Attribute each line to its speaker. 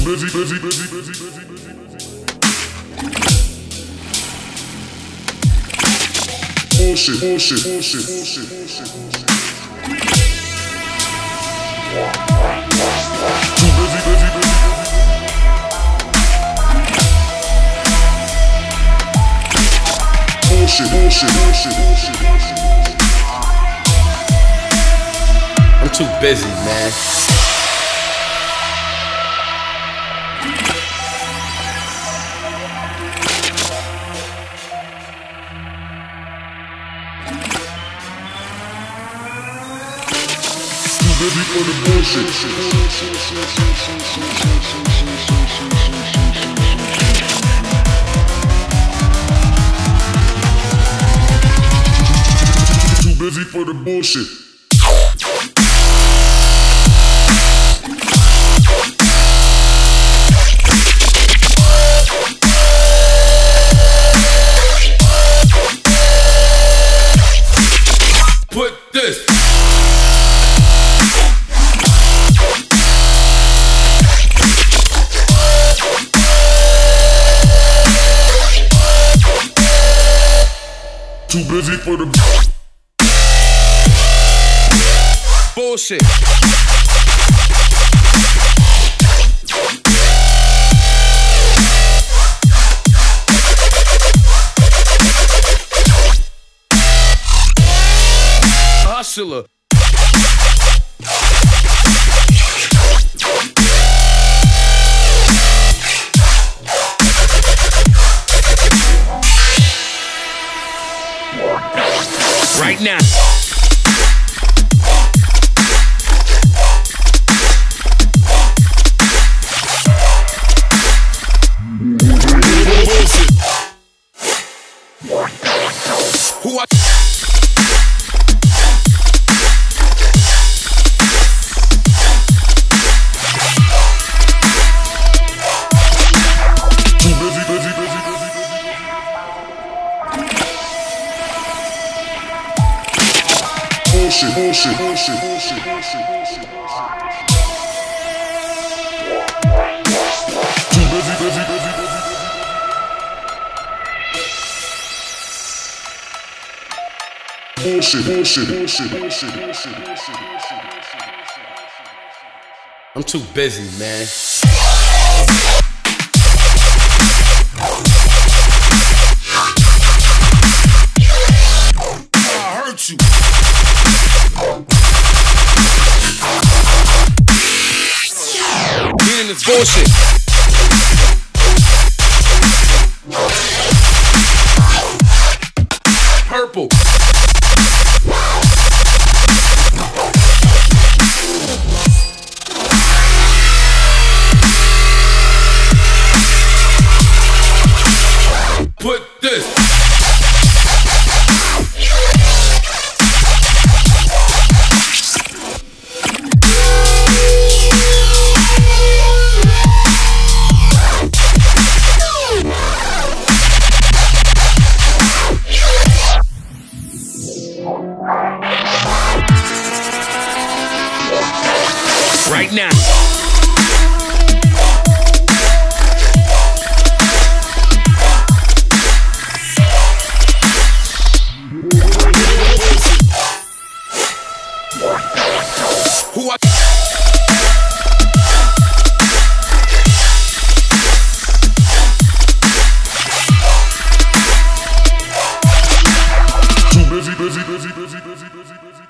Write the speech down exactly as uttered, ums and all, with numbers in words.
Speaker 1: busy, busy, busy, busy, busy, busy, busy. Bullshit, bullshit, bullshit, bullshit, bullshit, bullshit. Too busy, busy, busy, busy. Bullshit, bullshit, bullshit, bullshit, bullshit.
Speaker 2: I'm too busy, man.
Speaker 1: Busy for the bullshit. Too busy for the bullshit.
Speaker 2: Put this.
Speaker 1: Too busy for the
Speaker 2: Bullshit. Hustler. Right now. Who I
Speaker 1: Too busy, busy, busy, busy, busy. Bullshit, bullshit, bullshit, bullshit, bullshit, bullshit. Too busy, busy, busy, busy, busy. Bullshit, bullshit, bullshit, bullshit, bullshit, bullshit, bullshit.
Speaker 2: I'm too busy, man. I hurt you. Get in this bullshit. Purple. Put this. Right now. Who I
Speaker 1: Too busy, busy, busy, busy, busy, busy, busy.